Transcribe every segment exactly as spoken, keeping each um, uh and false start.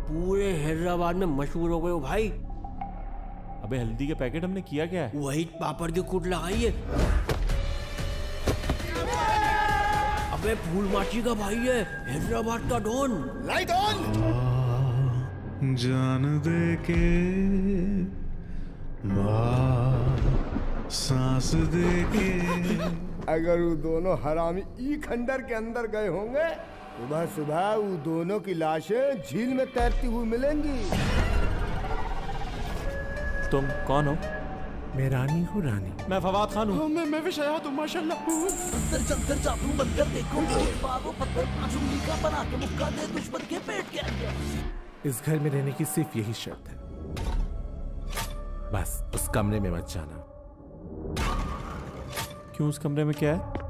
पूरे हैदराबाद में मशहूर हो गए हो भाई। अबे हल्दी के पैकेट हमने किया क्या है? वही पापड़ की कूट लगाई है। अबे फूल माची का भाई है, हैदराबाद का डॉन। Light on. जान दे के सांस दे के। अगर वो दोनों हरामी ई खंडर के अंदर गए होंगे, सुबह सुबह वो दोनों की लाशें झील में तैरती हुई मिलेंगी। तुम कौन हो? मैं रानी हूँ, रानी। मैं फवाद खान हूँ। मैं मैं भी शयाद हूँ, माशाल्लाह। अंदर चलकर जादू बंद कर देखो, मारो पत्थर पांच उंगली का बना के मुक्का दे दुश्मन के पेट के अंदर। इस घर में रहने की सिर्फ यही शर्त है, बस उस कमरे में मत जाना। क्यों? उस कमरे में क्या है?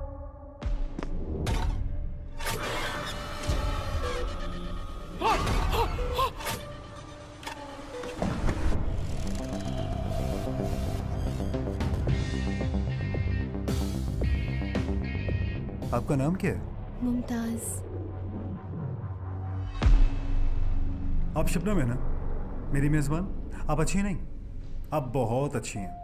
आपका नाम क्या है? मुमताज। आप शबनम है ना, मेरी मेजबान? आप अच्छी नहीं, आप बहुत अच्छी हैं।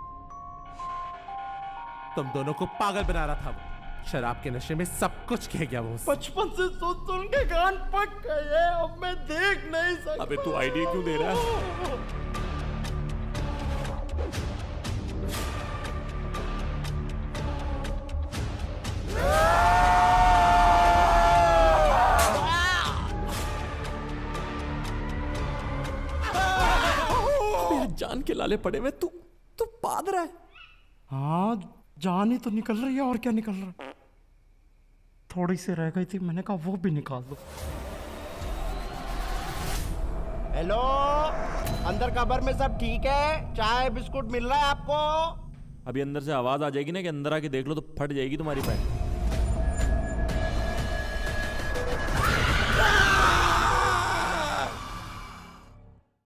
तुम दोनों को पागल बना रहा था वो, शराब के नशे में सब कुछ कह गया वो। बचपन से सुन सुन के कान पक गए, अब मैं देख नहीं सकता। अबे तू आइडिया क्यों दे रहा है? जान के लाले पड़े में तू तू पाद रहा है। हाँ जान ही तो निकल रही है, और क्या निकल रहा है। थोड़ी सी रह गई थी, मैंने कहा वो भी निकाल दो। हेलो, अंदर कबर में सब ठीक है? चाय बिस्कुट मिल रहा है आपको? अभी अंदर से आवाज आ जाएगी ना कि अंदर आके देख लो तो फट जाएगी तुम्हारी पैंट।